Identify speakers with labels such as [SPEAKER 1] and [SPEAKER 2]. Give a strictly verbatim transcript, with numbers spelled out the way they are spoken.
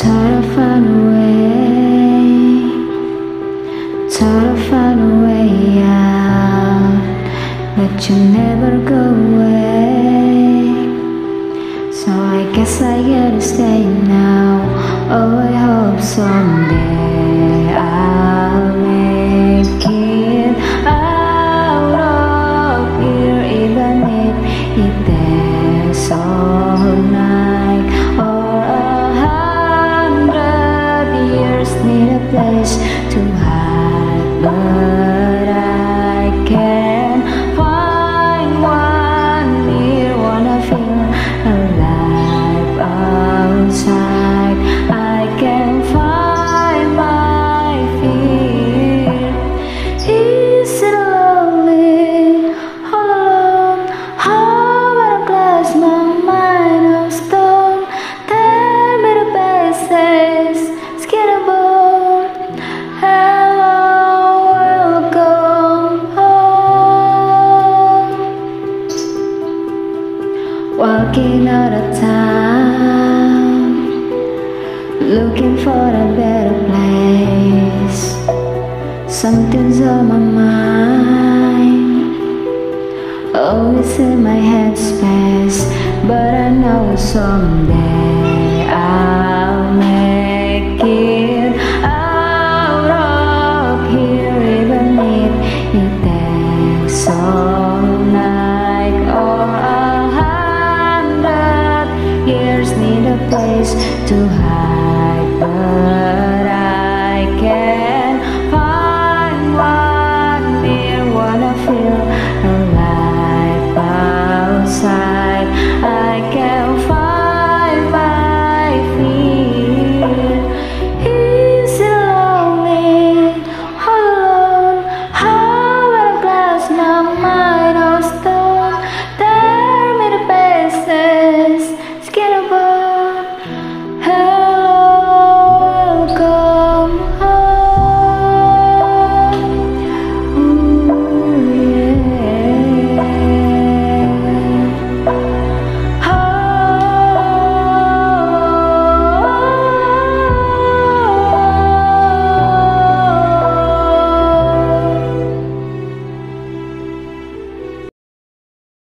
[SPEAKER 1] Try to find a way, try to find a way out, but you never go away. So I guess I gotta stay now. Oh, I hope someday I'll make it out of here, even if it takes all night or a hundred years. Need a place to hide, but I can't find one here. Wanna feel alive outside, I can't find my feet. Is it lonely, all alone? How about I close my mind of stone? Tell me the places, scared about. Hello, welcome home. Walking out of town, looking for a better place. Something's on my mind, always in my headspace. But I know someday I'll make it out of here, even if it takes all night or a hundred years. Need a place to hide,